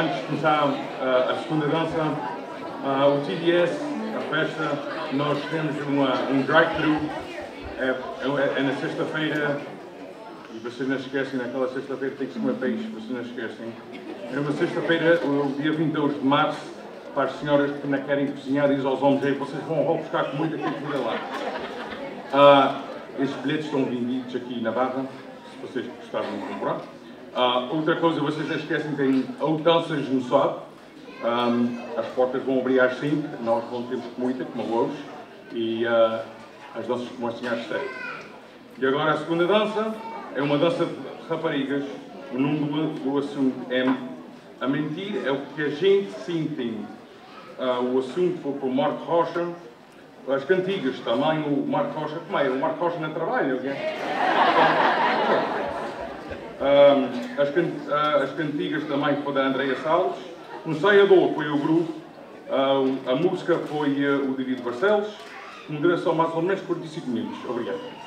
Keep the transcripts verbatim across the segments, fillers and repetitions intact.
antes de começar uh, a segunda dança, uh, o T D S, a festa, nós temos uma, um drive-thru, é, é, é na sexta-feira, e vocês não esquecem, naquela sexta-feira tem que se comer peixe, vocês não esquecem. É uma sexta-feira, o dia vinte e dois de março, para as senhoras que não querem cozinhar, diz aos homens aí, vocês vão ao buscar comida que tem comida lá. Uh, estes bilhetes estão vendidos aqui na Barra, se vocês gostarem de comprar. Uh, outra coisa, vocês não esquecem, tem ou danças no sábado. Um, as portas vão abrir às cinco, nós vamos ter muita, como hoje, e uh, as danças começam às sete. E agora a segunda dança é uma dança de raparigas. O nome do, do assunto é A Mentir é o que a gente sente. Uh, o assunto foi para o Marco Rocha. As cantigas também, o Marco Rocha, como é? O Marco Rocha não trabalha, ok? Um, as, can, uh, as cantigas também foi da Andreia Salles. O ensaiador foi o grupo. Uh, a música foi uh, o David Barcelos. Moderação mais ou menos quarenta e cinco minutos. Obrigado.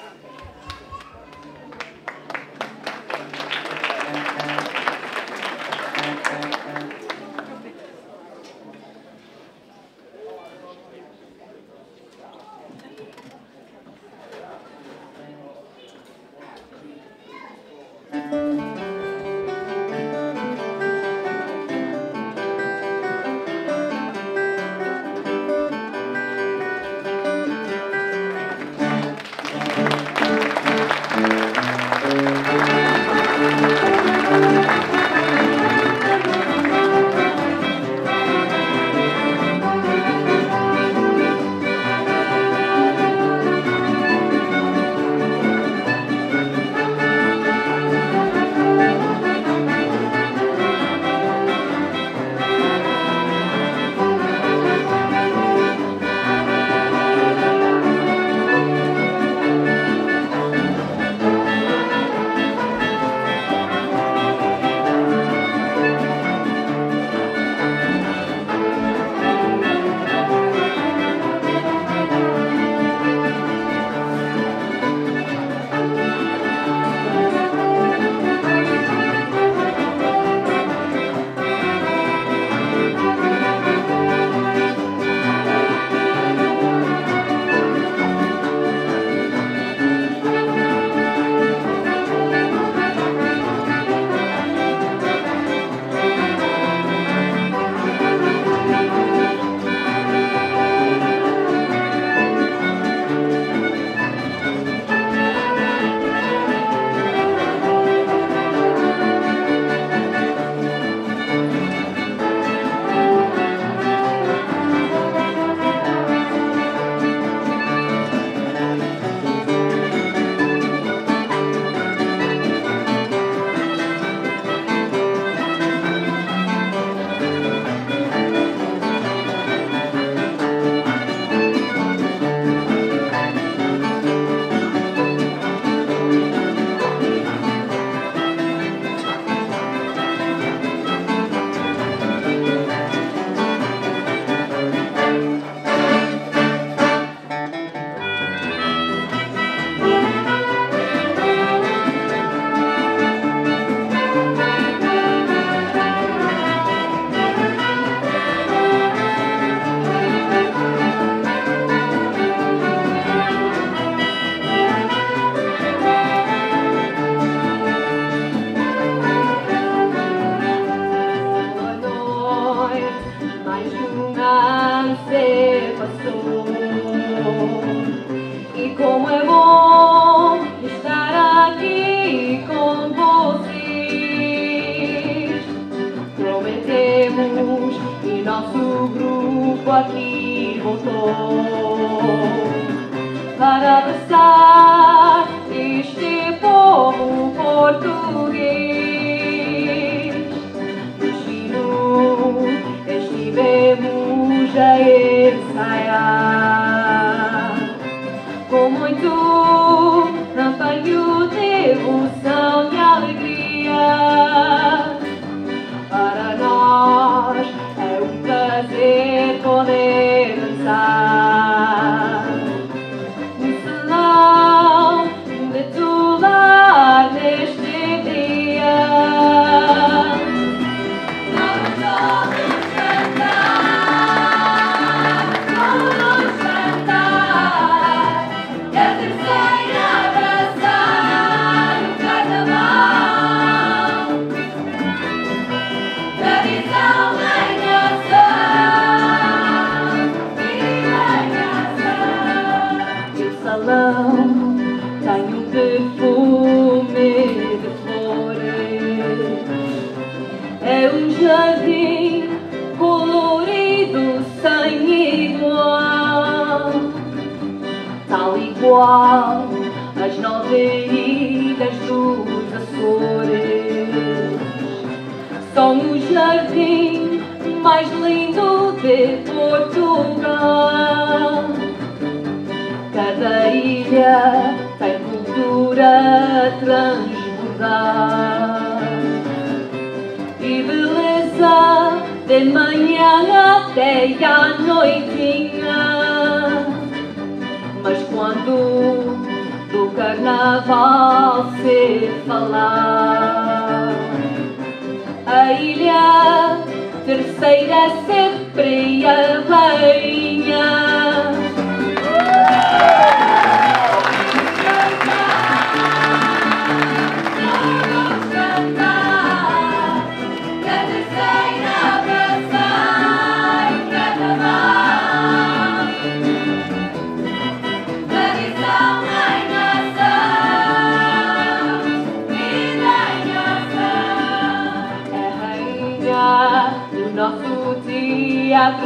Aqui voltou para abraçar este povo português. Destino estivemos a ensaiar com muito empenho, devoção e alegria. Para nós é um prazer poder dançar um salão de tular neste dia. Não, não. Portugal, as nove ilhas dos Açores. São o jardim mais lindo de Portugal. Cada ilha tem cultura transbordar e beleza de manhã até à noitinha. Mas quando do carnaval se falar, a ilha terceira é sempre a rainha. Teatro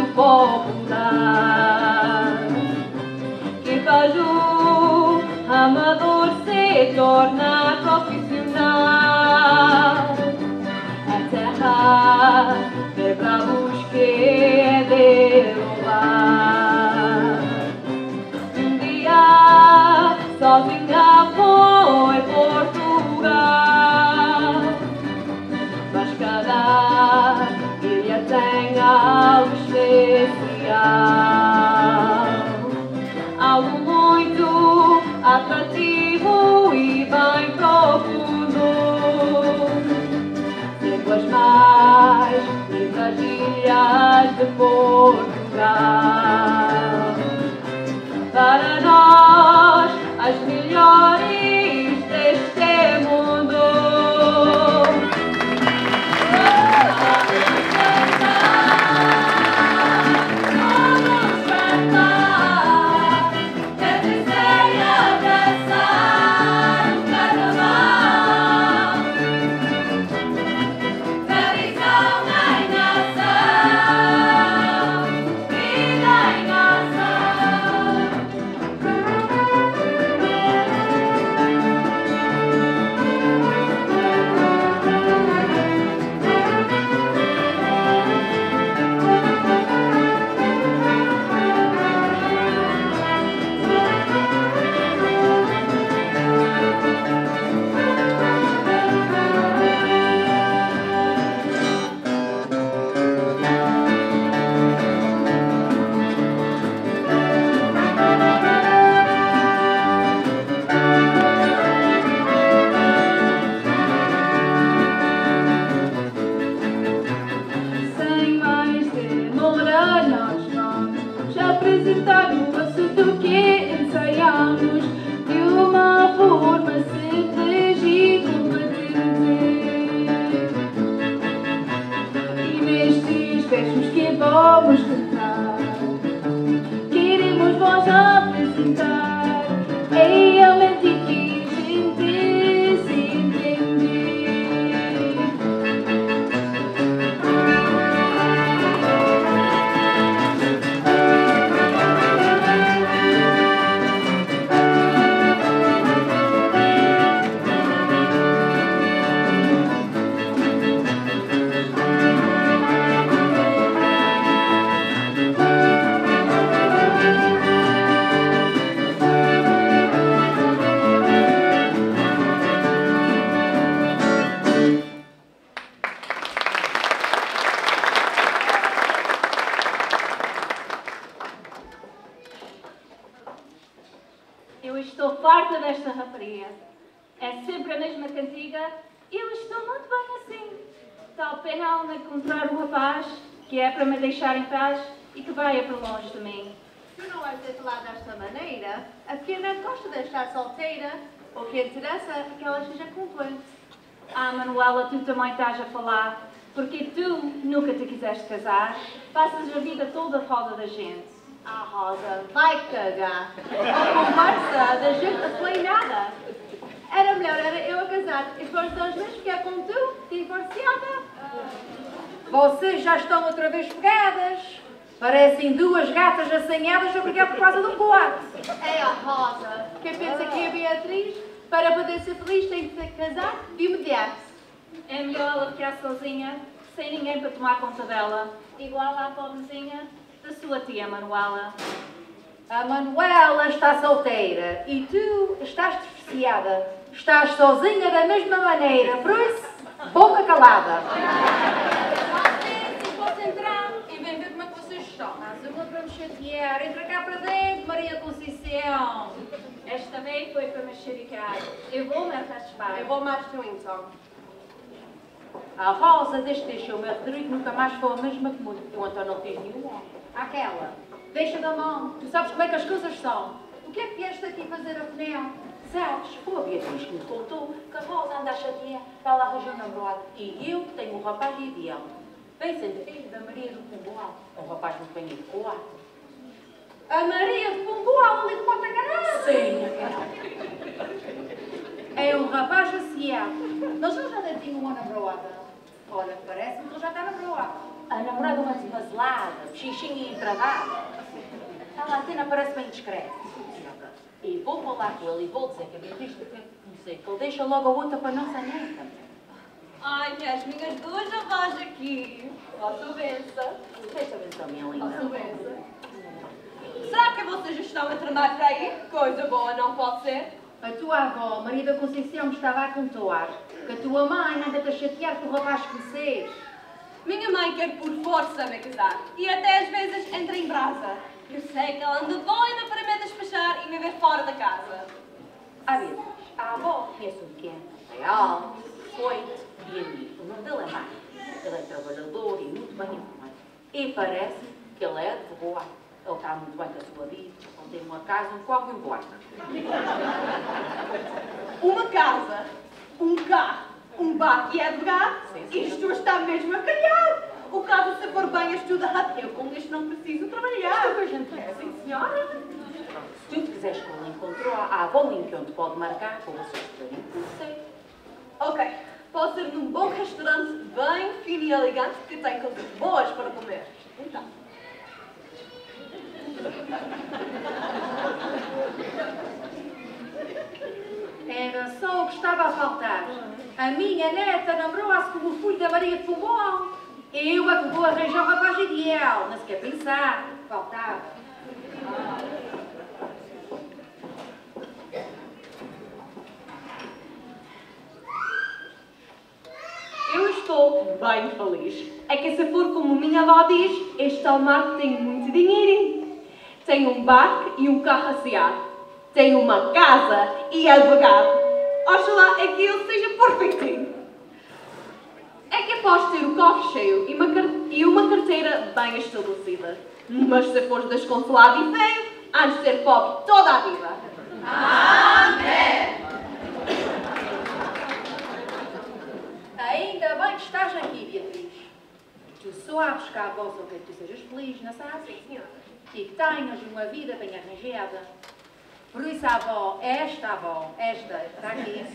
popular que faz o amador se tornar profissional. A terra de bravos que é de louvar. Um dia sozinha foi Portugal, mas cada ilha tem algo especial, algo muito atrativo e bem profundo. Sendo as mais lindas ilhas de Portugal, para nós as melhores deste mundo. Eu estou farta desta rapariga. É sempre a mesma cantiga. Eu estou muito bem assim. Tal pena ao não encontrar um rapaz que é para me deixar em paz e que vai para longe de mim. Tu não vais ter falar desta maneira. A pequena gosta de estar solteira. O que interessa é que ela esteja contente. Ah, Manuela, tu também estás a falar. Porque tu nunca te quiseste casar. Passas a vida toda roda da gente. Ah, Rosa, vai cagar. A conversa da gente não foi nada. Era melhor era eu a casar e depois de dois meses ficar com tu, divorciada. Vocês já estão outra vez pegadas. Parecem duas gatas assanhadas a brigar por causa do quarto. É, a Rosa, Quem pensa que é a Beatriz, para poder ser feliz, tem que se casar de imediato. É melhor ela ficar sozinha, sem ninguém para tomar conta dela, igual à pobrezinha da sua tia Manuela. A Manuela está solteira e tu estás divorciada. Estás sozinha da mesma maneira, por isso, boca calada. Vocês, posso entrar e vem ver como é que vocês estão. Mas uma para me chatear. Entra cá para dentro, Maria Conceição. Esta vez foi para me xericar. Eu vou me raspar. Eu vou mais tu então. A Rosa, desde que deixou o meu Rodrigo, nunca mais foi a mesma que muito. Tu, Antônio, não tens nenhuma. Aquela, deixa da mão. Tu sabes como é que as coisas são. O que é que vieste aqui fazer a reunião? Sabes, foi a Beatriz que me contou que a Rosa anda a chatear para ela arranjar um namorado. E eu tenho um rapaz ideal. Bem sendo filho da Maria do Pomboal. Um rapaz muito bem educado. A Maria do Pomboal, ali de Porta Caralho? Sim, é um rapaz aciado. Mas ele já deve ter uma namorada. Olha, parece-me que ele já está namorado. A namorada é uma desvazelada, bichinha e entregada. Ela até parece bem discreta. E vou falar com ele e vou dizer que a Beatriz do que não sei, que ele deixa logo a outra para não ser neta. Ai, as minhas duas avós aqui. Vossa benção. Deixa ver só, minha linda. Vossa benção. Será que vocês estão a tramar para aí? Coisa boa, não pode ser? A tua avó, Maria da Conceição, me estava a contar que a tua mãe anda-te a chatear com o rapaz que conheces. Minha mãe quer por força me casar e até às vezes entra em brasa. Eu sei que ela anda doida para me despachar e me ver fora da casa. À Beatriz, a avó conhece um pequeno, é alto, foito e amigo. O nome dele é Marcos. Ele é trabalhador e muito bem informado. E parece que ele é advogado. Ele está muito bem com a sua vida. Ele tem uma casa, um carro e um quarto. Uma casa, um carro, um bar e advogado? Sim, sim. Isto está mesmo a calhar. O caso, se for bem estudado, eu com isto não preciso trabalhar. Isto é o que a gente quer. Sim, senhora. Se tu quiseres que ele encontrou, a avó Lincoln te pode marcar para vocês poderem conhecer. Ok, pode ser num bom restaurante bem fino e elegante que tem coisas boas para comer. Então. Era só o que estava a faltar. A minha neta namorou-se com o filho da Maria de Pomboal. Eu é que vou arranjar o rapaz ideal. Não se quer pensar. Faltava. Eu estou bem feliz. É que se for como minha avó diz, este tal Marco tem muito dinheirinho. Tem um barco e um carro aciado. Tem uma casa e advogado. Oxalá é que ele seja perfeitinho. É capaz de ter o cofre cheio e uma, e uma carteira bem estabelecida. Mas se fores desconsolado e feio, hás de ser pobre toda a vida. Amém! Ainda bem que estás aqui, Beatriz. Tu sabes que a avó só quer que tu sejas feliz, não sabes? Sim, senhora. E que tenhas uma vida bem arranjada. Por isso a avó, esta avó, esta, está aqui,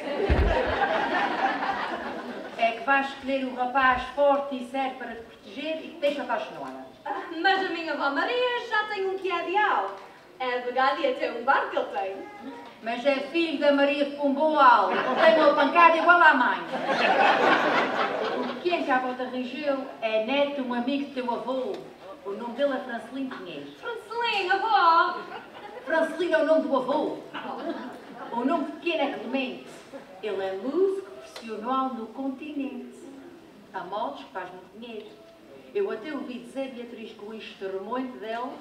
é que vais escolher um rapaz forte e sério para te proteger e que te deixa apaixonada. Ah, mas a minha avó Maria já tem um que é ideal. É advogado e até um bar que ele tem. Mas é filho da Maria de Pomboal, ele tem uma pancada igual à mãe. Quem que a avó te arranjou é neto de um amigo do teu avô. O nome dele é Francelino Pinheiro. Francelina, avó! Francelino é o nome do avô. O nome pequeno é Clemente. Ele é músico profissional no continente. A modos que faz muito dinheiro. Eu até ouvi dizer, Beatriz, que o instrumento dele...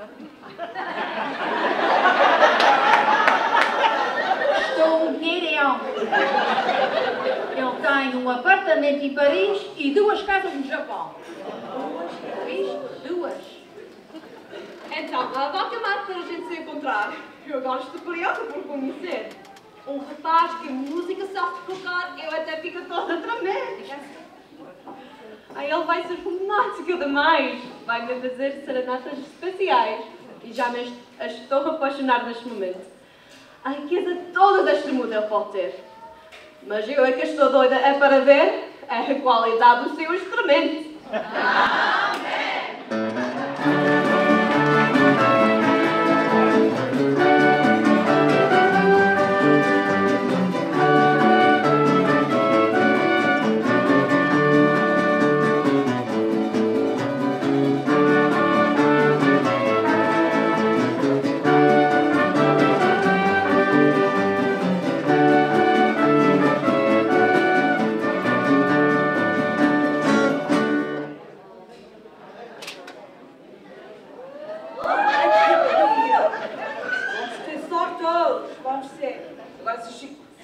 Estou um dinheirão. Ele tem um apartamento em Paris e duas casas no Japão. Duas? Duas. Então, a avó que marca para a gente se encontrar. Eu agora estou curiosa por conhecer. Um rapaz que música sabe tocar, eu até fico toda a tremer. Aí ele vai ser romântico demais. Vai me fazer serenatas especiais. E já me estou a apaixonar neste momento. A riqueza toda deste mundo ele pode ter. Mas eu é que estou doida é para ver a qualidade do seu instrumento. Amém!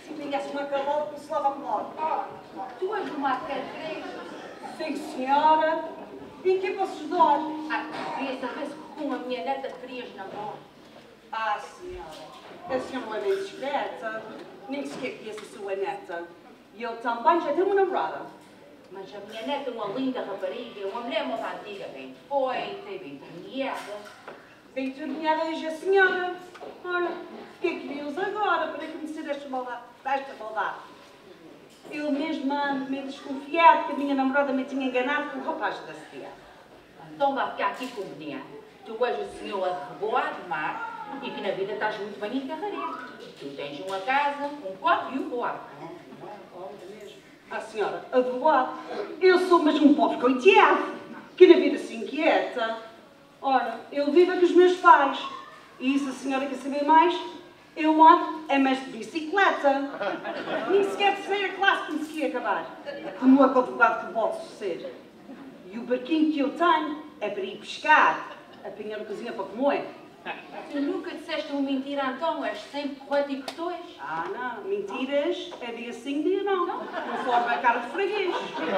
Se tivesse uma calote, se lava melhor. Tu és uma arqueira. Sim, senhora. E que posso ajudar? Ah, queria saber se com a minha neta querias namorar. Ah, senhora. A senhora não é bem discreta. Nem sequer conheço a sua neta. E eu também já tenho uma namorada. Mas a minha neta é uma linda rapariga, uma mulher moda antiga, bem feita e bem premiada. Bem torneada hoje a senhora. Ora, o que é que viu agora para conhecer esta maldade? Esta maldade? Eu mesmo ando meio desconfiado que a minha namorada me tinha enganado com o rapaz da cidade. Então vai ficar aqui com o menino. Tu és o senhor advogado, mar, e que na vida estás muito bem encarreirado. Tu tens uma casa, um quarto e um quarto. Ah, senhora, advogado, eu sou mesmo um pobre coiteado, que na vida se inquieta. Ora, eu vivo com os meus pais. E se a senhora quer saber mais, eu ando é mais de bicicleta. Nem sequer sei a classe que me quer acabar. Como é que o advogado que posso ser? E o barquinho que eu tenho é para ir pescar, apanhar a cozinha para comer. Tu nunca disseste uma mentira, então, és sempre correto e cortês. Ah, não, mentiras é dia sim, dia não. Conforme a cara de freguês.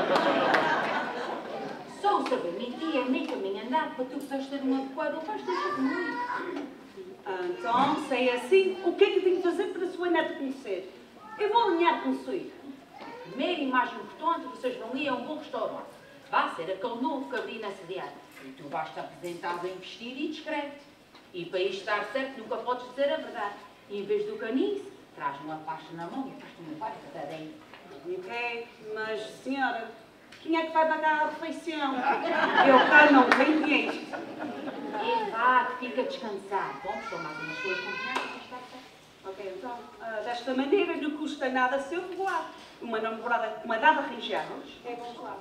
Só o saber mentir é nem caminho andado para tu poderes ter um adequado, não vais deixar de muito. Então, se é assim, o que é que eu tenho que fazer para a sua neta conhecer? Eu vou alinhar consigo. Primeira e mais importante, vocês vão ir a um bom restaurante. Vai ser aquele novo que abri na cidade. E tu vais-te apresentar bem vestido e discreto. E para isto dar certo, nunca podes dizer a verdade. E em vez do caniço, traz uma pasta na mão e faz-te uma parte da dentro. Ok, mas, senhora, quem é que vai pagar a refeição? Eu cá não tenho dinheiro. E vá, que fica descansado. Vamos tomar umas coisas com crianças. Ok, então, uh, desta maneira não custa nada ser voar. Uma namorada, uma dada arranjamos. É bom voar.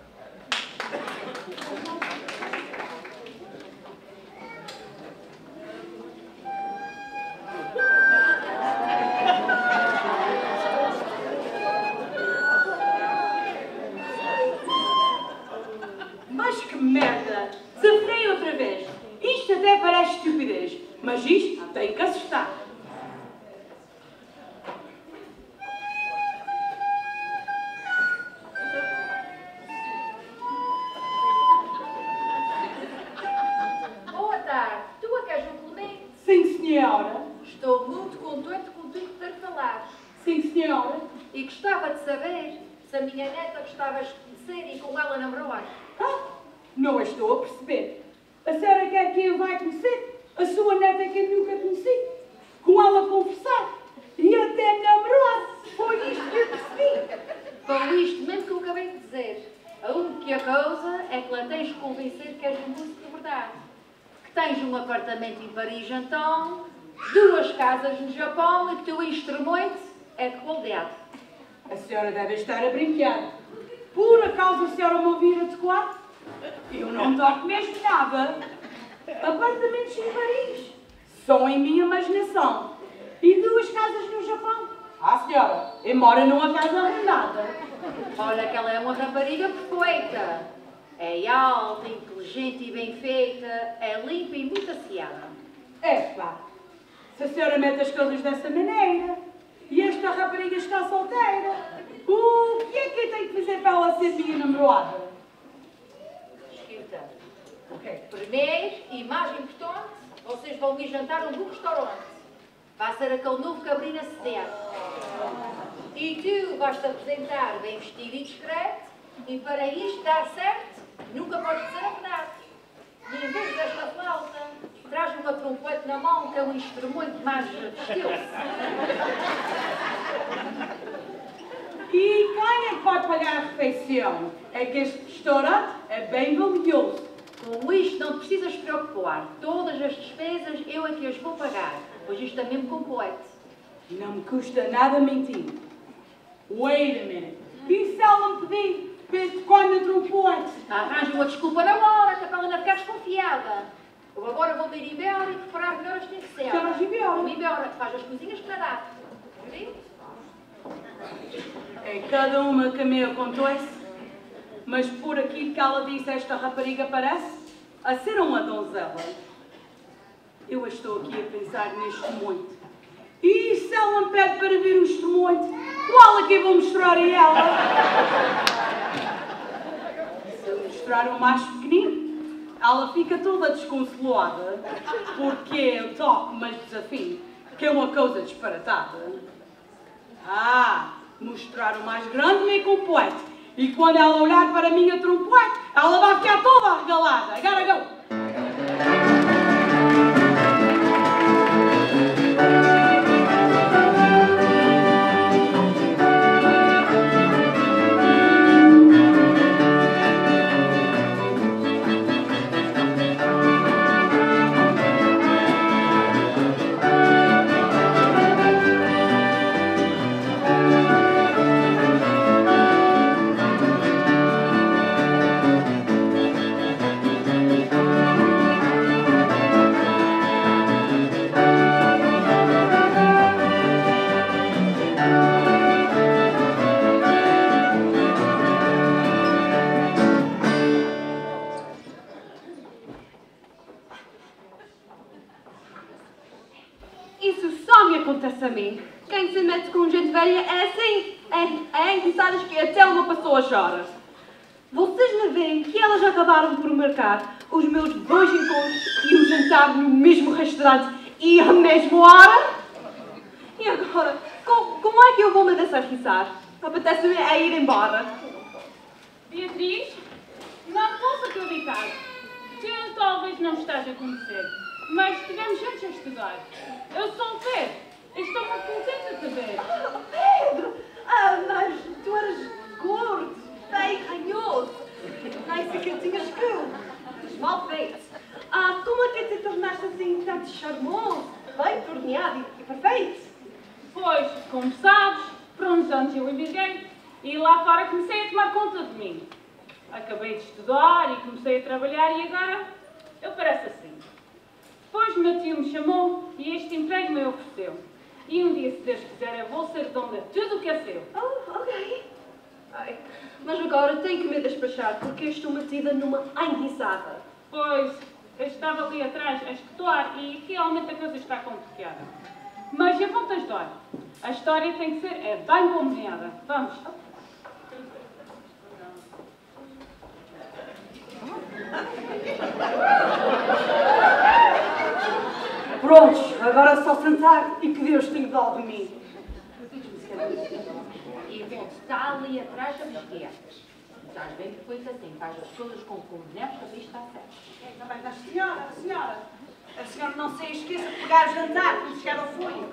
Mas que merda! Desafinei outra vez. Isto até parece estupidez, mas isto tem que assustar. Boa tarde. Tu é que és um Clemente? Sim, senhora. Estou muito contente contigo de ter falado. Sim, senhora. E gostava de saber se a minha neta gostavas de conhecer e com ela namorar. Ah, não a estou a perceber. A senhora quer que eu vá conhecer? A sua neta que eu nunca conheci? Com ela conversar? E até namorar? Foi isto que eu percebi. Com isto mesmo que eu acabei de dizer. A única coisa é que lá tens de convencer que és um músico de verdade. Que tens um apartamento em Paris, então, duas casas no Japão e que o teu instrumento é de qualidade. A senhora deve estar a brincar. Por acaso a senhora me ouvir adequado? Eu não toco mesmo nada. Apartamentos em Paris. Só em minha imaginação. E duas casas no Japão. Ah, senhora, e mora numa casa arrendada. Olha que ela é uma rapariga perfeita. É alta, inteligente e bem feita. É limpa e muito asseada. Epá, se a senhora mete as coisas dessa maneira e esta rapariga está solteira, o que é que eu tenho que fazer para ela ser minha namorada? Escuta. Primeiro e mais importante, vocês vão ir jantar a um bom restaurante. Vai ser aquele novo que abri na cidade. E tu vais-te apresentar bem vestido e discreto, e para isto dar certo, nunca podes dizer a verdade. E em vez desta flauta, traz uma trompete na mão, que é um instrumento mais estiloso. E quem é que vai pagar a refeição? É que este restaurante é bem valioso. Com isto não te precisas preocupar. Todas as despesas eu é que as vou pagar, pois isto é mesmo completo. Não me custa nada mentir. Wait a minute. E se ela me pedir para eu tocar na trompete? Arranja uma desculpa na hora, que é para ela não ficar desconfiada. Eu agora vou ir embora e preparar melhor as necessidades. Já vais embora? Vou embora, faz as coisinhas para dar. Viu? É cada uma que me acontece. Mas por aquilo que ela disse, esta rapariga parece a ser uma donzela. Eu estou aqui a pensar neste muito. E se ela me pede para ver o estremoito, qual é que eu vou mostrar a ela? Se eu mostrar o mais pequenino, ela fica toda desconsolada, porque eu toco, mas desafio, que é uma coisa disparatada. Ah, mostrar o mais grande meio completo. E quando ela olhar para a minha trompete, ela vai ficar toda arregalada. Agora, go! Acontece a mim. Quem se mete com gente velha é assim. É, é engraçado que até uma pessoa chora. Vocês não veem que elas acabaram por marcar os meus dois encontros e o jantar no mesmo restaurante e à mesma hora? E agora, como, como é que eu vou me deixar risar? Apetece-me a ir embora. Beatriz, não posso acreditar. Tu talvez não esteja a conhecer, mas estivemos juntos a estudar. Eu sou o Pedro. Estou muito contente de te ver. Oh, Pedro! Ah, mas tu eras gordo, feio, ranhoso. Nem sequer tinhas pelo. Mal feito. Ah, como é que te tornaste assim tanto charmoso, bem torneado e perfeito? Pois, como sabes, por uns anos eu emigrei e lá fora comecei a tomar conta de mim. Acabei de estudar e comecei a trabalhar e agora eu pareço assim. Depois o meu tio me chamou e este emprego me ofereceu. E um dia, se Deus quiser, eu vou ser dona de tudo o que é seu. Oh, ok. Ai, mas agora tenho que me despachar porque estou metida numa enguiçada. Pois, eu estava ali atrás a escutar e realmente a coisa está complicada. Mas eu vou-te ajudar. A história tem que ser é bem combinada. Vamos. Prontos, agora é só sentar e que Deus tenha dó de mim. E vou estar ali atrás das esquerdas. Estás bem que foi assim, faz as coisas com comunhão, que a vista está certa. Também da senhora, a senhora. A senhora não se esqueça de pegar o jantar quando chegar ao fui.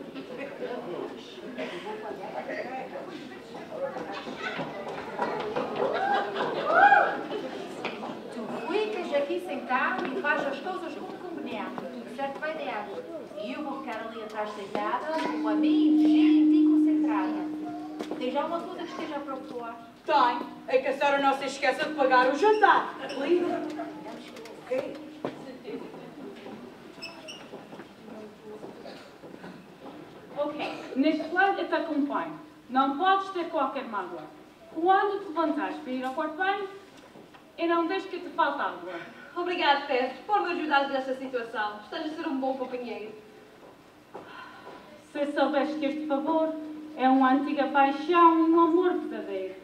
Tu ficas aqui sentado e faz as coisas com comunhão. Tudo certo vai dar. E eu vou ficar ali atrás sentada, com a minha gente e concentrada. Tem já alguma coisa que esteja a preocupar? Tem. É que a senhora não se esqueça de pagar o jantar. Lindo. Ok. Ok, neste plano eu te acompanho. Não podes ter qualquer mágoa. Quando te levantares para ir ao quarto bem, eu não deixo que te falte água. Obrigado, Pedro, por me ajudar nesta situação. Estás a ser um bom companheiro. Se soubeste que este favor é uma antiga paixão e um amor verdadeiro.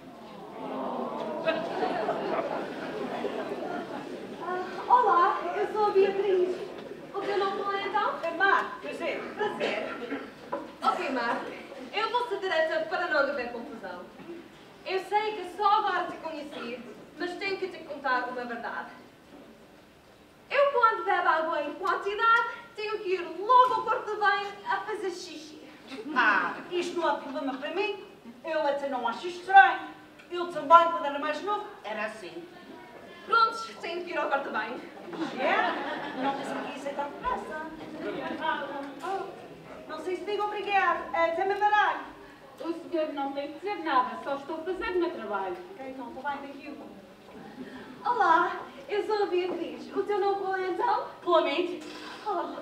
Ah, olá, eu sou a Beatriz. O teu nome é então? É Mar, prazer. Prazer. Ok, Mar. Eu vou ser direta para não haver confusão. Eu sei que só agora te conheci, mas tenho que te contar uma verdade. Eu, quando bebo água em quantidade, tenho que ir logo ao quarto de banho a fazer xixi. Ah, isto não é problema para mim. Eu até não acho estranho. Eu também, quando era mais novo, era assim. Prontos, tenho que ir ao quarto de banho. É? Não pensei que ia ser tão depressa. Oh, não sei se digo obrigado. Até me baralho. O senhor não tem que dizer nada, só estou a fazer o meu trabalho. Ok, então, está bem, thank you. Olá, eu sou a Beatriz. O teu nome qual é então? Clemente. Oh.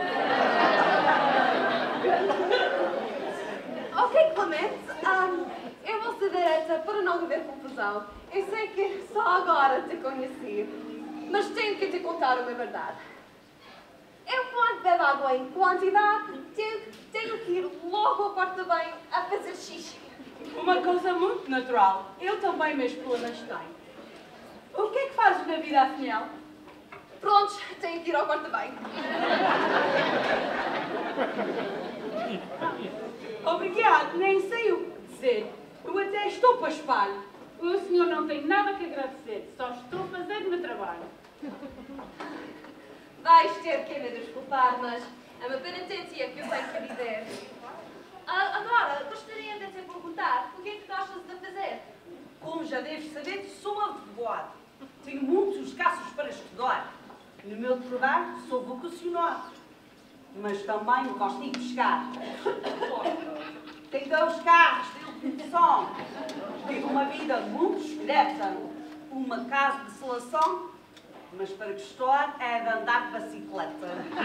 Ok, Clemente. Um, eu vou ser direta para não haver confusão. Eu sei que só agora te conheci, mas tenho que te contar uma verdade. Eu, quando bebe água em quantidade, tenho, tenho que ir logo ao quarto de banho a fazer xixi. Uma coisa muito natural. Eu também meus problemas tenho. O que é que fazes na vida, afinal? Prontos, tenho que ir ao quarto de banho. Obrigado, nem sei o que dizer. Eu até estou para espalho. O senhor não tem nada que agradecer, só estou a fazer o meu trabalho. Vais ter que me desculpar, mas é uma penitência que eu tenho que dizer. Ah, agora, gostaria de te perguntar o que é que gostas de fazer? Como já deves saber, sou advogado. Tenho muitos casos para estudar. No meu trabalho, sou vocacionado. Mas também gosto de pescar. Tenho dois carros de locomoção. Tive uma vida muito discreta. Uma casa de seleção. Mas para gostar é de andar de bicicleta.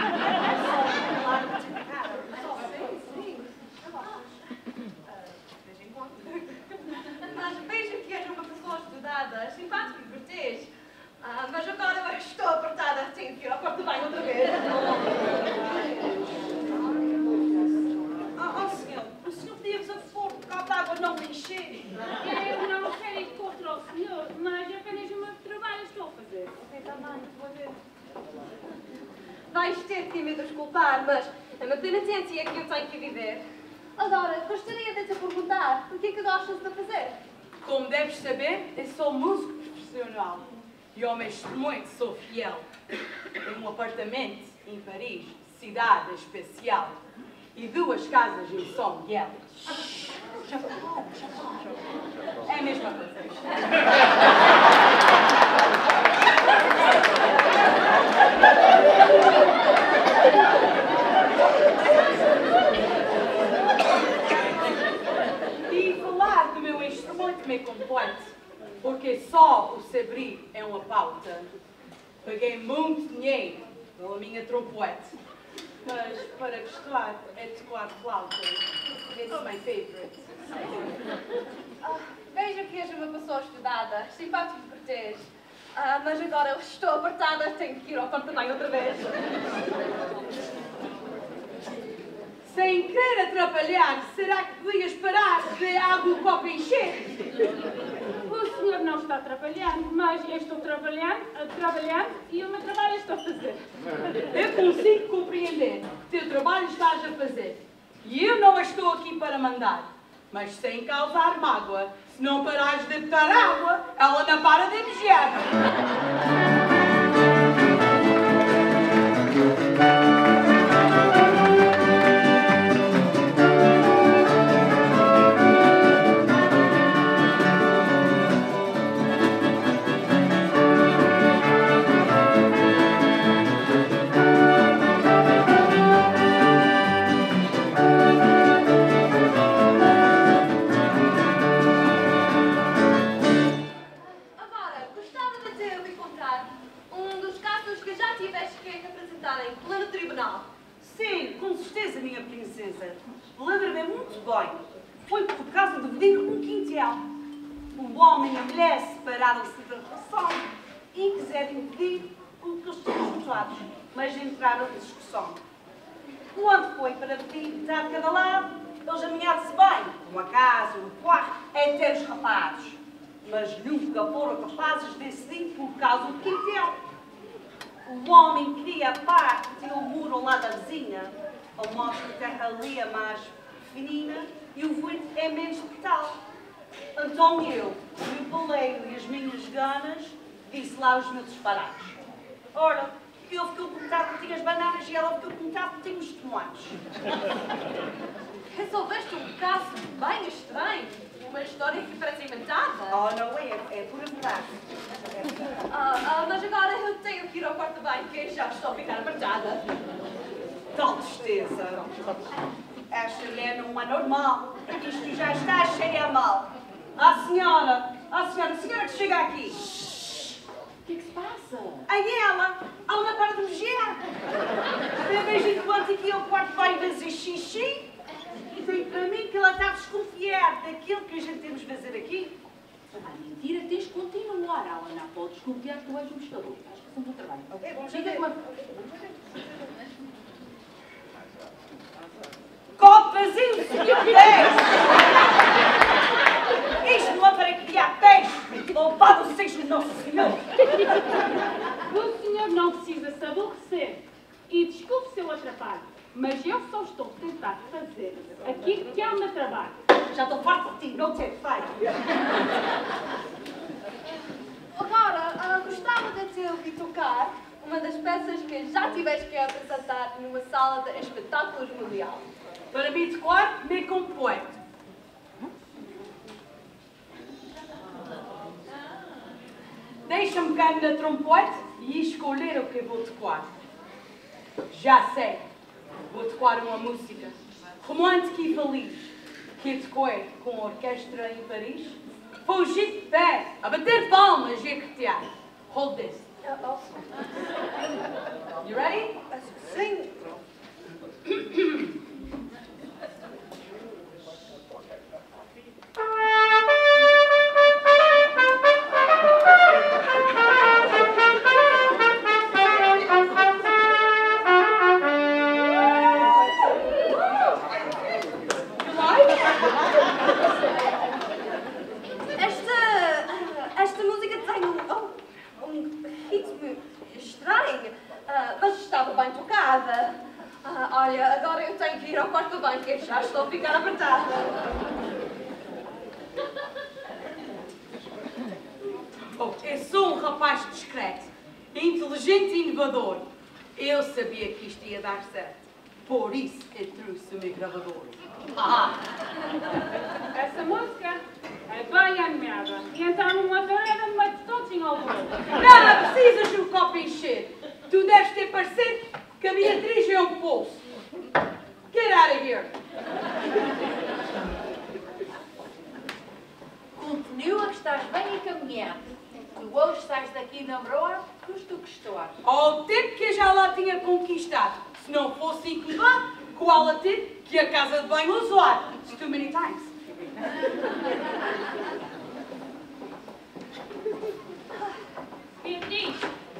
Sim, sim. Mas vejo que és uma pessoa estudada, simpática e cortês. Ah, mas agora eu estou apertada, tenho que ir ao quarto de banho outra vez. Oh, oh senhor, o senhor podia-vos a favor de cabo de água não me encher. Eu não quero ir contra o senhor, mas apenas o meu trabalho estou a fazer. Ok, está bem, vou ver. Vais ter que me desculpar, mas é uma penitência que eu tenho que viver. Agora, gostaria de te perguntar, o que é que gostas de fazer? Como deves saber, eu sou músico profissional. E ao mesmo muito sou fiel. Tenho um apartamento em Paris, cidade especial. E duas casas em São Miguel. É a mesma coisa. E falar do meu instrumento me complete. Porque só o saber é uma pauta. Paguei muito dinheiro pela minha trompete. Mas para gostar é tocar flauta. It's my favorite. Ah, vejo que és uma pessoa estudada, simpática e cortês. Ah, mas agora eu estou apertada, tenho que ir ao quarto de banho outra vez. Sem querer atrapalhar, será que podias parar de água o copo encher? O senhor não está trabalhando, mas eu estou trabalhando, a trabalhando e o meu trabalho estou a fazer. Eu consigo compreender que o teu trabalho estás a fazer. E eu não estou aqui para mandar, mas sem causar mágoa. Se não parares de botar água, ela não para de mejar. Sim, com certeza, minha princesa. Lembro-me muito bem. Foi por causa de dividir um quintal. O homem e a mulher separaram-se da relação e quiseram dividir o que eles tinham juntados, mas entraram em discussão. Quando foi para dividir metade de cada lado, eles alinharam-se bem, com a casa, o quarto, até os rapazes. Mas nunca foram capazes de decidir por causa do quintal. O homem queria a parte de um muro ao lado da vizinha. A moça de terra ali é mais finina e o vento é menos letal. Então eu, o meu paleio e as minhas ganas, disse lá os meus disparates. Ora, eu fiquei contado que tinha as bananas e ela ficou contado que tinha os tomates. Resolveste um caso bem estranho? Uma história que parece inventada? Oh, não é, é pura verdade. Ah, ah, mas agora eu tenho que ir ao quarto de banho, que já estou a ficar apertada. Tal tristeza. Esta mulher não é normal. Isto já está cheio a mal. Ah, senhora! Ah, senhora! A senhora que chega aqui! O que é que se passa? Aí ela! Ela não para de mejar! De vez em quando aqui ao quarto vai fazer xixi e tem para mim que ela está a desconfiar daquilo que a gente temos de fazer aqui. Ah, mentira, tens de continuar, Alan. Não podes desconfiar que tu és um pescador. Acho que são do trabalho. Ok, vamos Fica ver. com a... fazer o senhor dez. Isto não é para criar dez. Louvado seja Nosso Senhor. O senhor não precisa se aborrecer. E desculpe se eu atrapalho, mas eu só estou a tentar fazer aquilo que é o meu trabalho. Já estou farta de ti, não ter feito. Agora, ah, gostava de te ouvir tocar uma das peças que já tiveste que apresentar numa sala de espetáculos mundial. Para mim, de cor, me completo. Deixa-me cair na trompete e escolher o que vou tocar. Já sei, vou tocar uma música romântica e feliz que toquei com a orquestra em Paris. Fugir de pé, a bater palmas e a retear. Hold this. You ready? Sim. Olha, agora eu tenho que ir ao quarto do banho, que já estou a ficar apertada. Oh, eu sou um rapaz discreto, inteligente e inovador. Eu sabia que isto ia dar certo. Por isso eu trouxe o meu gravador. Ah. Essa música é bem animada. E então numa varanda no meio de todos em alvoroço. Não precisas de um copo encher. Tu deves ter parecido que a minha atriz é um pulso. Get out of here. Continua que estás bem encaminhado. Tu hoje sais daqui na broa, custa o que estou. Ao tempo que eu já lá tinha conquistado. Se não fosse incomodado com a latir que a casa de banho usar. It's too many times. Beatriz,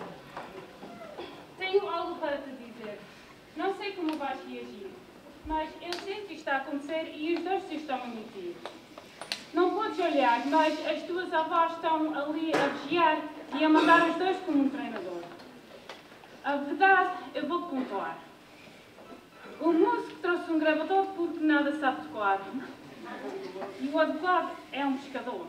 tenho algo para te dizer. Não sei como vais reagir, mas eu sei que está a acontecer e os dois se estão a mentir. Não podes olhar, mas as tuas avós estão ali a vigiar e a mandar os dois como um treinador. A verdade, eu vou-te contar. O músico trouxe um gravador porque nada sabe tocar. E o advogado é um pescador.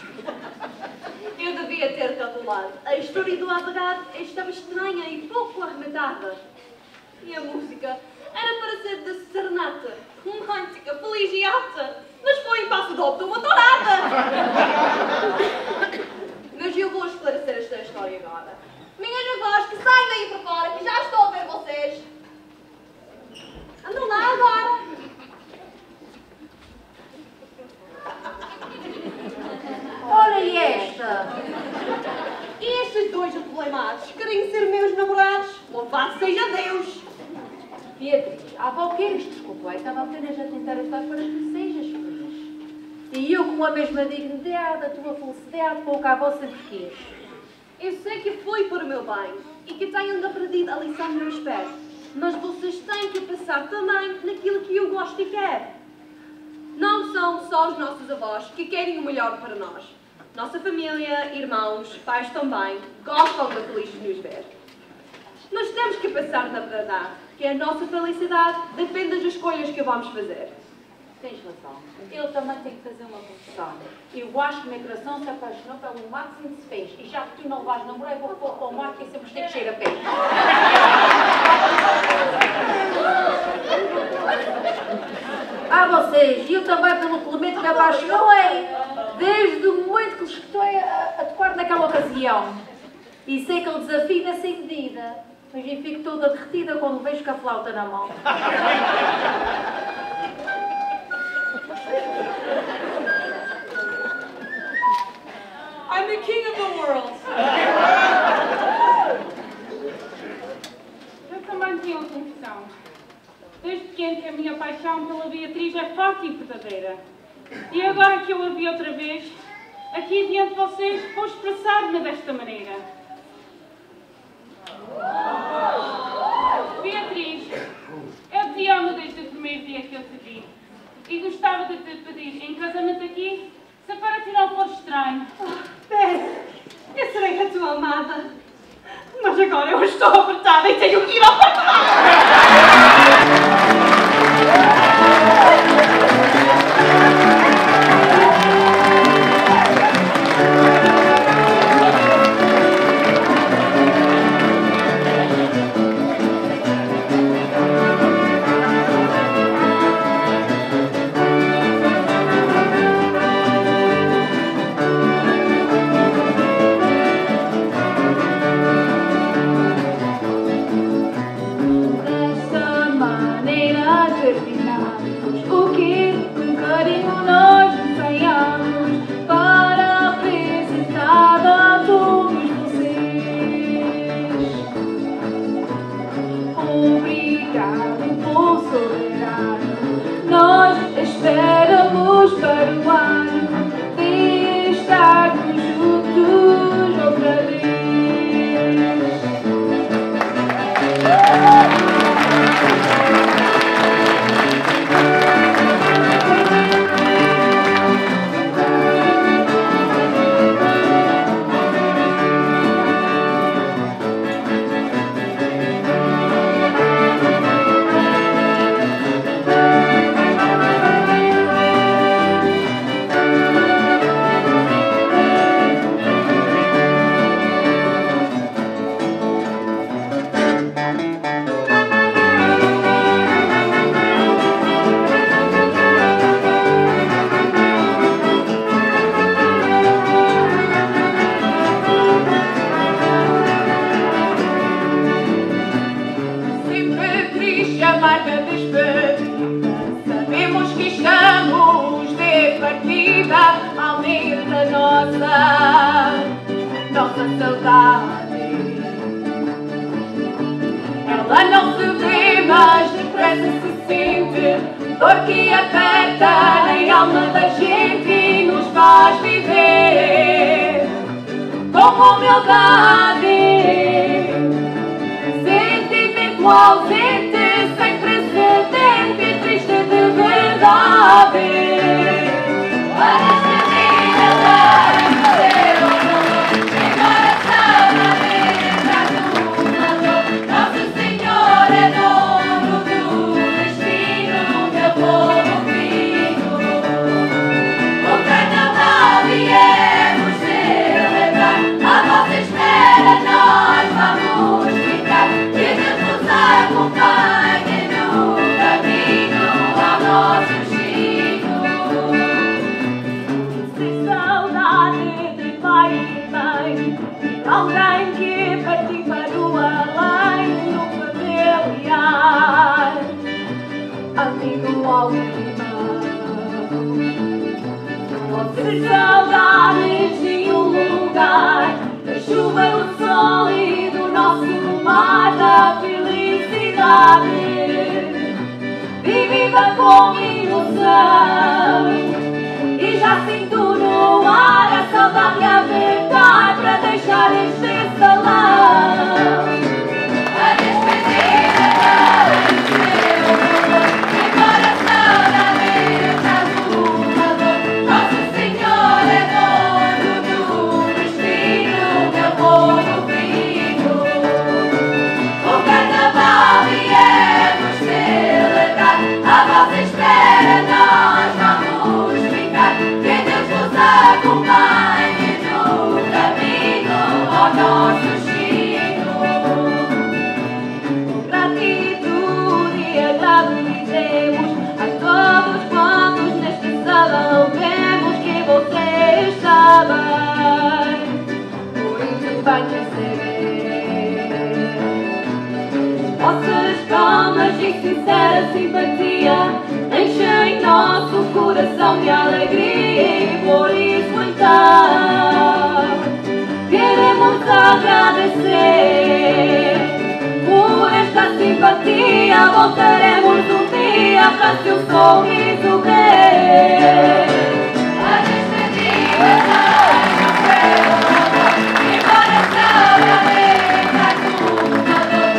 Eu devia ter calculado. A história do advogado estava estranha e pouco arrematada. E a música era para ser de serenata, romântica, feliz e alta, mas foi em passo doble uma torada. Mas eu vou esclarecer esta história agora. Minhas avós que saem daí para fora, que já estou a ver vocês. Andam lá agora. Olha e esta! E estes dois aproximados querem ser meus namorados? Louvado seja Deus! Beatriz, a avó queres desculpa, estava apenas a tentar ajudar para que sejas feliz. E eu, com a mesma dignidade, a tua felicidade, pouco a avó sempre quis. Eu sei que foi por meu bem e que tenham aprendido a lição que eu espero, mas vocês têm que pensar também naquilo que eu gosto e quero. Não são só os nossos avós que querem o melhor para nós. Nossa família, irmãos, pais também, gostam de feliz de nos ver. Nós temos que pensar na verdade, que a nossa felicidade depende das escolhas que vamos fazer. Tens razão. Eu também tenho que fazer uma confissão. Eu acho que o meu coração se apaixonou pelo máximo que se fez. E já que tu não vais namorar, eu vou pôr para o mar, que eu sempre gostei de cheiro a pé. Ah, vocês, e eu também pelo Clemente me apaixonei. Desde o momento que estou a, a tocar naquela ocasião. E sei que ele desafina sem medida. Mas eu fico toda derretida quando vejo com a flauta na mão. I'm the king of the world. Eu também tinha uma confissão. Desde pequeno que a minha paixão pela Beatriz é forte e verdadeira. E agora que eu a vi outra vez, aqui diante de vocês, vou expressar-me desta maneira. Beatriz, eu te amo desde o primeiro dia que eu te vi. e gostava de te pedir em casamento aqui, se para ti não for estranho. Bem, eu serei a tua amada. Mas agora eu estou apertada e tenho que ir ao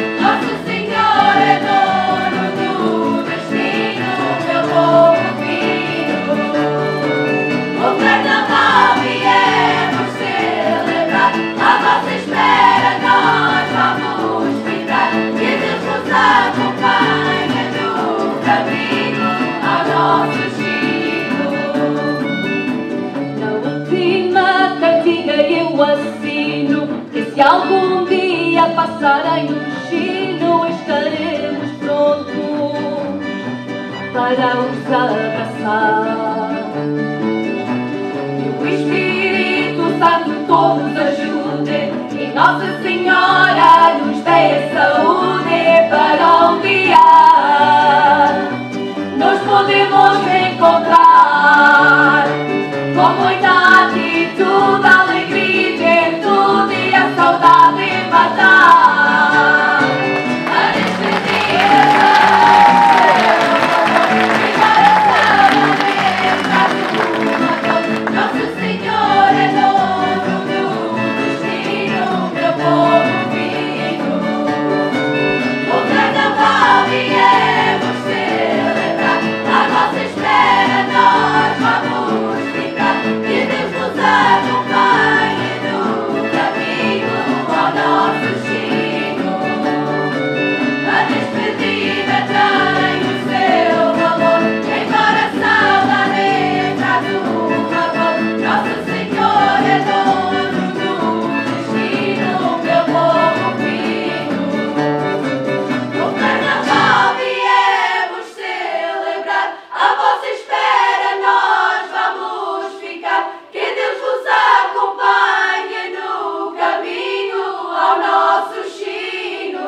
Nosso Senhor é dono do destino, meu povo vive. algum dia passarem o destino, estaremos prontos para os abraçar. Que o Espírito Santo todos ajude e Nossa Senhora nos dê saúde para um dia nós podemos encontrar com muita atitude, alegria, virtude e a saudade matar. A despedida Nosso Senhor é dono do destino, meu povo vivo. O carnaval viemos celebrar, à nossa espera nós vamos ficar. Que Deus nos acompanhe no caminho ao nosso destino. A despedida tem o seu valor, embora a saudade traz o favor. Nosso Senhor é dono do destino, meu povo vivo. No carnaval viemos celebrar, à vossa espera nós vamos ficar. Que Deus vos acompanhe no caminho ao nosso destino.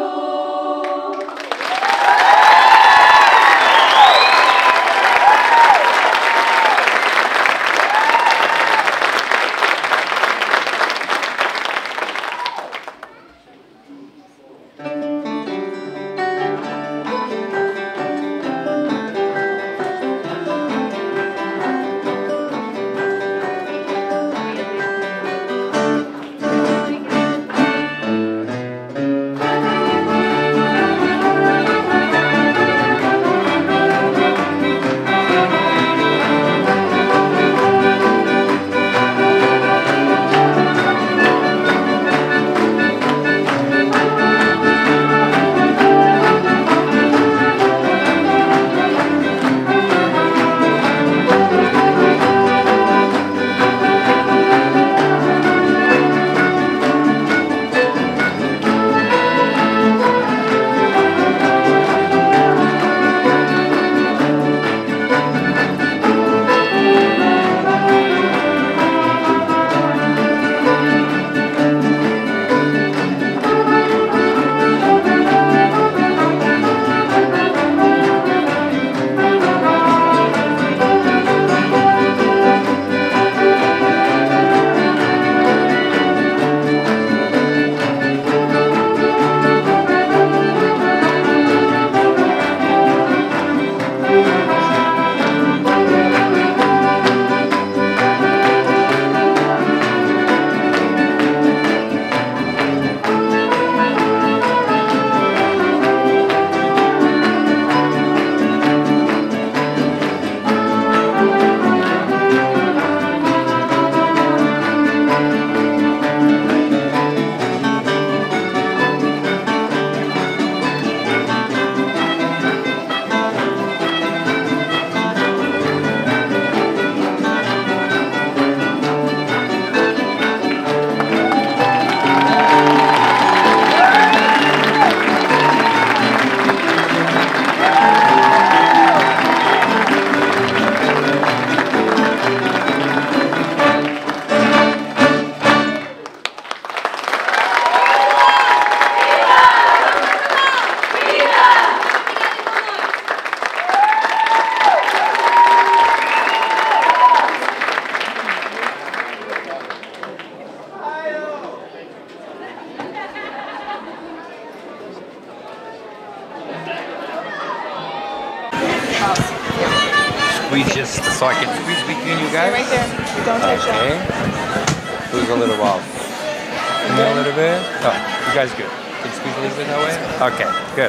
Squeeze just so I can squeeze between you guys? Right there. Don't touch Okay. Squeeze a little while. Give me a little bit. Oh, you guys good. Can you squeeze a little bit that way? Okay, good.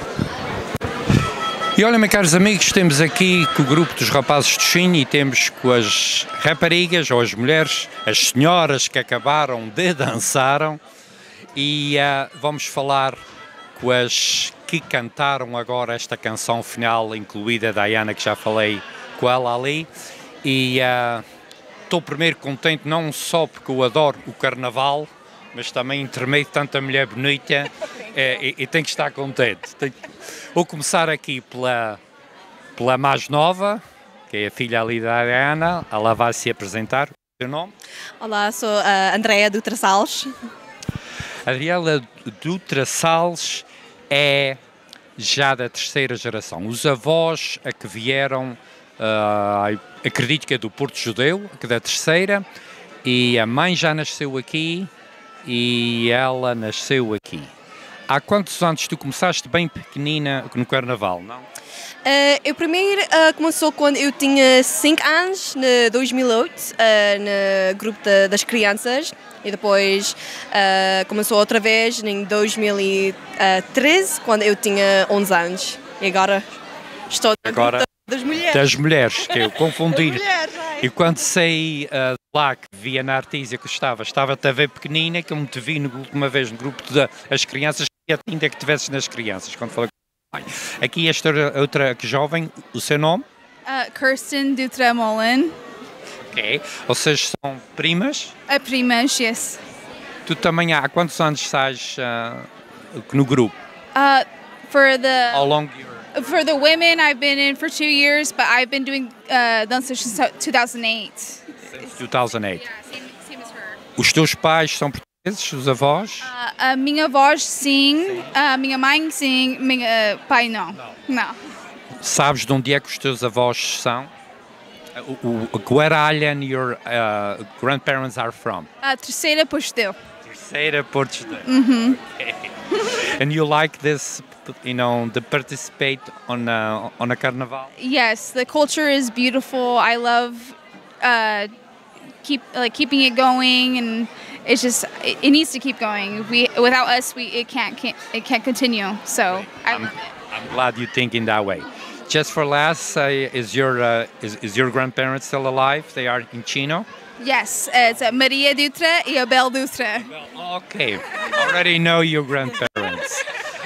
E olha, meus caros amigos, temos aqui com o grupo dos rapazes do Chinho e temos com as raparigas ou as mulheres, as senhoras que acabaram de dançaram e uh, vamos falar com as que cantaram agora esta canção final, incluída a Diana, que já falei com ela ali. E estou uh, primeiro contente não só porque eu adoro o carnaval, mas também entre meio de tanta mulher bonita é, e, e tem que estar contente. Tem... Vou começar aqui pela, pela mais nova, que é a filha ali da Ana. Ela vai se apresentar. O seu nome? Olá, sou a Andrea Dutra Salles. Adriela Dutra Salles é já da terceira geração. Os avós a que vieram, uh, acredito que é do Porto Judeu, que é da terceira, e a mãe já nasceu aqui e ela nasceu aqui. Há quantos anos tu começaste bem pequenina no Carnaval, não? Uh, eu primeiro uh, começou quando eu tinha cinco anos, em dois mil e oito, uh, no grupo de, das crianças, e depois uh, começou outra vez em dois mil e treze, quando eu tinha onze anos. E agora estou no agora, grupo das mulheres. Das mulheres, que eu confundi. mulheres, e quando saí uh, de lá, que via na Artísia que estava, estava-te a ver pequenina, que eu me te vi na última vez no grupo das crianças, ainda que tivesses nas crianças, quando falei. Aqui esta outra jovem, o seu nome? Uh, Kirsten Dutra Mullen. Ok. Vocês são primas? A primas, yes. Tu também há quantos anos estás uh, no grupo? Uh, for the How long you're... for the women, I've been in for two years, but I've been doing uh, dança since two thousand eight. Since two thousand eight. Yeah, same, same as her. Os teus pais são portugueses, os avós? Uh, a minha avó sim, a minha mãe sim, minha pai não. Não. não. Sabes de onde é que os teus avós são? O, o, where island your uh, grandparents are from? A terceira Portugal. Terceira Portugal. Mm-hmm. Okay. And you like this, you know, to participate on a, on a carnival? Yes, the culture is beautiful. I love uh, keep like keeping it going, and it's just it, it needs to keep going. We without us, we it can't, can't it can't continue. So I I'm, love it. I'm glad you think in that way. Just for last, uh, is your uh, is, is your grandparents still alive? They are in Chino? Yes, it's uh, Maria Dutra e Abel Dutra. Okay, already know your grandparents.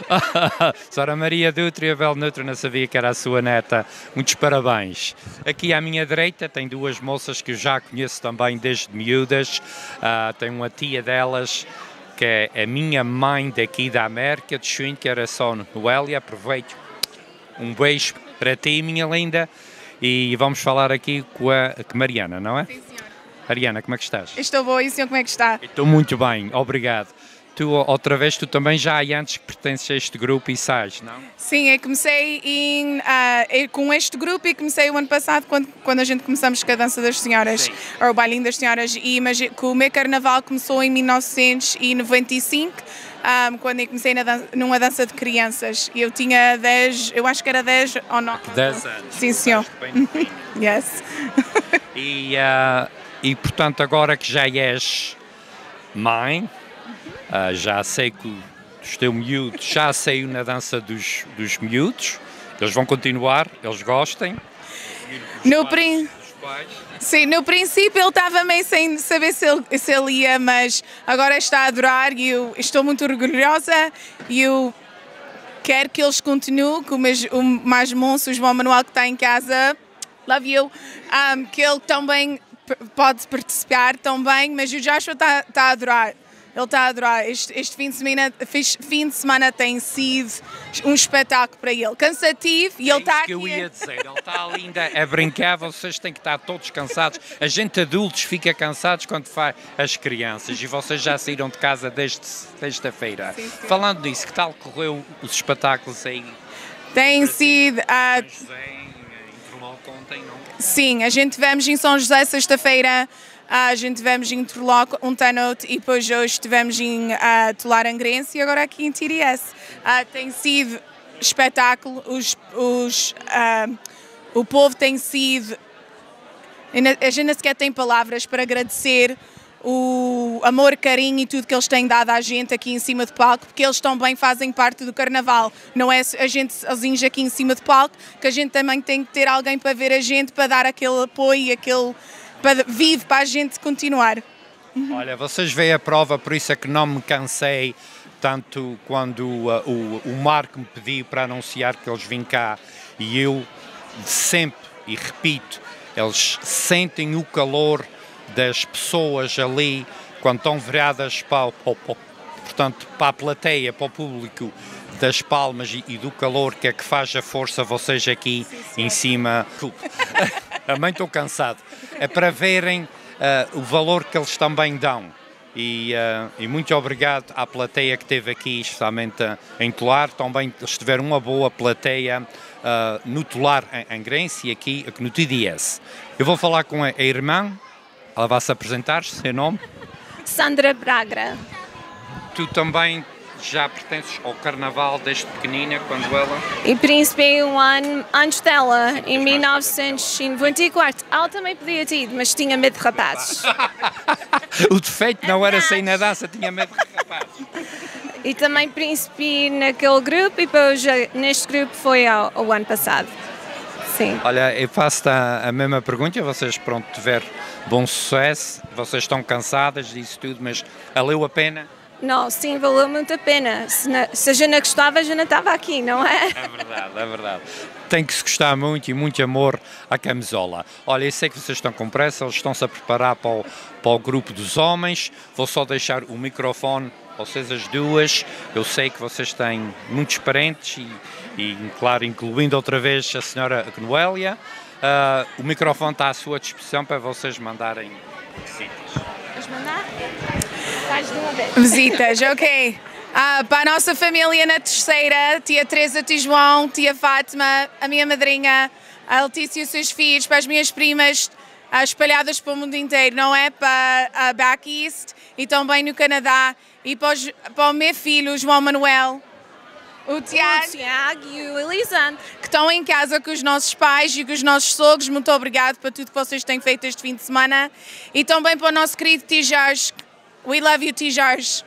Sra. Maria Dutra e Abel Dutra, não sabia que era a sua neta. Muitos parabéns. Aqui à minha direita tem duas moças que eu já conheço também desde miúdas. Uh, tem uma tia delas que é a minha mãe daqui da América, de Chuin, que era só Noélia. Aproveito. Um beijo para ti, minha linda. E vamos falar aqui com a com Mariana, não é? Sim, senhor. Mariana, como é que estás? Estou boa, e o senhor como é que está? Estou muito bem, obrigado. Tu, outra vez, tu também já há antes que pertences a este grupo e sais, não? Sim, eu comecei em, uh, com este grupo e comecei o ano passado quando, quando a gente começamos com a Dança das Senhoras, Sim. ou o Bailinho das Senhoras, e mas, com o meu carnaval começou em mil novecentos e noventa e cinco, um, quando eu comecei na dança, numa dança de crianças. Eu tinha dez, eu acho que era dez ou não. dez anos. Sim, senhor. Bem, bem. Yes. E, uh, e, portanto, agora que já és mãe, uh, já sei que os teus miúdos já saiu na dança dos, dos miúdos, eles vão continuar, eles gostem. No, prin... Sim, no princípio ele estava meio sem saber se ele, se ele ia, mas agora está a adorar e eu estou muito orgulhosa e eu quero que eles continuem, que o mais, o mais moço, o João Manuel que está em casa, love you, um, que ele também pode participar também, mas o Joshua está, está a adorar. Ele está a adorar. Este, este fim, de semana, fim de semana tem sido um espetáculo para ele. Cansativo e ele está aqui. É isso que eu ia dizer. Ele está ali ainda a brincar, vocês têm que estar todos cansados. A gente adultos fica cansados quando faz as crianças e vocês já saíram de casa desde sexta-feira. Falando disso, que tal correu os espetáculos aí? Tem sido... Uh, Sim, a gente tivemos em São José sexta-feira. A gente tivemos em Interlock, um Tanout e depois hoje estivemos em uh, Tularangrense e agora aqui em T D S. Uh, tem sido espetáculo, os, os, uh, o povo tem sido... A gente sequer tem palavras para agradecer o amor, carinho e tudo que eles têm dado à gente aqui em cima do palco, porque eles também fazem parte do carnaval. Não é a gente sozinhos aqui em cima do palco, que a gente também tem que ter alguém para ver a gente, para dar aquele apoio e aquele... Para, vive para a gente continuar. Olha, vocês veem a prova, por isso é que não me cansei tanto quando uh, o, o Marco me pediu para anunciar que eles vêm cá e eu sempre, e repito, eles sentem o calor das pessoas ali quando estão viradas para, o, para, o, portanto, para a plateia, para o público, das palmas e, e do calor que é que faz a força, vocês aqui sim, em cima. Também estou cansado. É para verem uh, o valor que eles também dão. E, uh, e muito obrigado à plateia que esteve aqui, especialmente uh, em Tolar. Também eles tiveram uma boa plateia uh, no Tolar, em, em Grense, e aqui no T D S. Eu vou falar com a, a irmã, ela vai se apresentar, seu nome? Sandra Braga. Tu também já pertences ao Carnaval desde pequenina, quando ela... E participei um ano antes dela, em mil novecentos e noventa e quatro. Ela também podia ter ido, mas tinha medo de rapazes. O defeito não era sair na dança, tinha medo de rapazes. E também participei naquele grupo e depois neste grupo foi ao, ao ano passado. Sim. Olha, eu faço a, a mesma pergunta, vocês pronto tiveram bom sucesso, vocês estão cansadas disso tudo, mas valeu a pena? Não, sim, valeu muito a pena. Se, na, se a gente gostava, a gente estava aqui, não é? É verdade, é verdade. Tem que se gostar muito e muito amor à camisola. Olha, eu sei que vocês estão com pressa, eles estão-se a preparar para o, para o grupo dos homens. Vou só deixar o microfone, vocês as duas. Eu sei que vocês têm muitos parentes e, e claro, incluindo outra vez a senhora Noélia. Uh, o microfone está à sua disposição para vocês mandarem visitas. Vais mandar? Vais de uma vez. Visitas, ok. Ah, para a nossa família na terceira, tia Teresa, tio João, tia Fátima, a minha madrinha, a Letícia e os seus filhos, para as minhas primas ah, espalhadas pelo mundo inteiro, não é? Para a Back East e também no Canadá. E para, os, para o meu filho, o João Manuel, o Tiago, o Tiago e o Elisandro, que estão em casa com os nossos pais e com os nossos sogros. Muito obrigado por tudo que vocês têm feito este fim de semana. E também para o nosso querido tio Jorge. We love you, tio Jorge.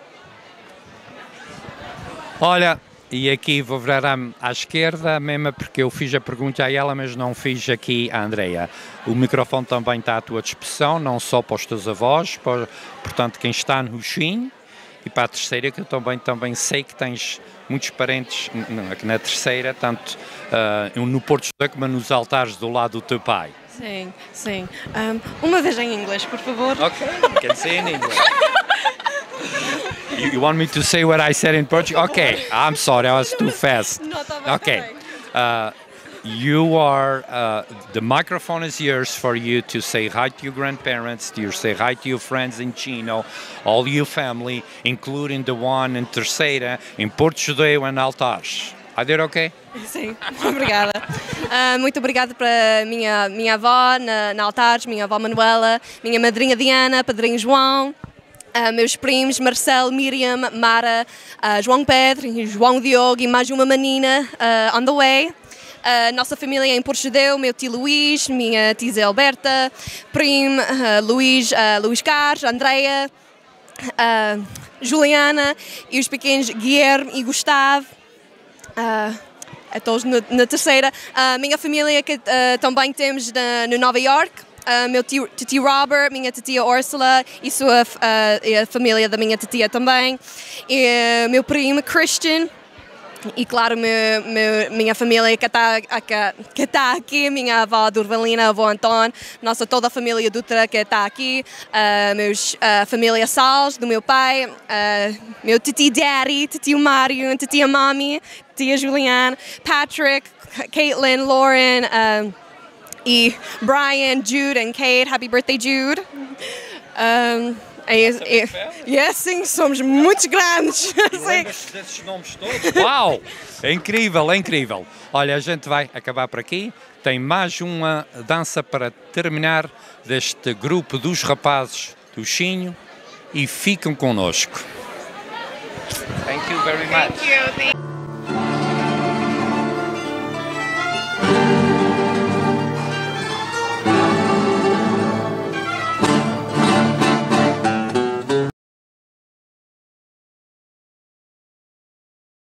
Olha, e aqui vou virar à, à esquerda, mesmo porque eu fiz a pergunta a ela, mas não fiz aqui à Andreia. O microfone também está à tua disposição, não só para os teus avós, para, portanto, quem está no Chim, e para a terceira, que eu também, também sei que tens muitos parentes aqui na terceira, tanto uh, no Porto Judeu como nos altares do lado do teu pai. Sim, sim. Um, uma vez em inglês, por favor. Ok, you can say in English. you, you want me to say what I said in Portuguese? Okay, I'm sorry, I was too fast. Okay, uh, you are, uh, the microphone is yours for you to say hi to your grandparents, to say hi to your friends in Chino, all your family, including the one in Terceira, in Porto Judeu and Altares. I did okay? Sim, obrigada. Uh, muito obrigada para a minha, minha avó na, na Altares, minha avó Manuela, minha madrinha Diana, padrinho João, uh, meus primos Marcelo, Miriam, Mara, uh, João Pedro, João Diogo e mais uma menina uh, on the way. Uh, nossa família é em Porto Judeu, meu tio Luís, minha tia Alberta, primo uh, Luís, uh, Luís Carlos, Andreia, uh, Juliana e os pequenos Guilherme e Gustavo. Uh, a todos na, na terceira. A uh, minha família que uh, também temos na, no Nova York, uh, meu tio, tio Robert, minha tia Ursula e sua, uh, e a família da minha tia também, e uh, meu primo Christian. E claro, meu, meu, minha família que está que tá aqui, minha avó Durvalina, avó Antônio, nossa toda a família Dutra que está aqui, a uh, meus uh, família Salles, do meu pai, uh, meu titi Daddy, tio Mário, titia Mami, tia Juliana, Patrick, Caitlin, Lauren, uh, e Brian, Jude and Kate. Happy birthday, Jude. Um, É, é, é, sim, somos muito grandes. Lembras-te desses nomes todos? Uau! É incrível, é incrível. Olha, a gente vai acabar por aqui. Tem mais uma dança para terminar deste grupo dos rapazes do Chinho e ficam connosco. Thank you very much. Thank you.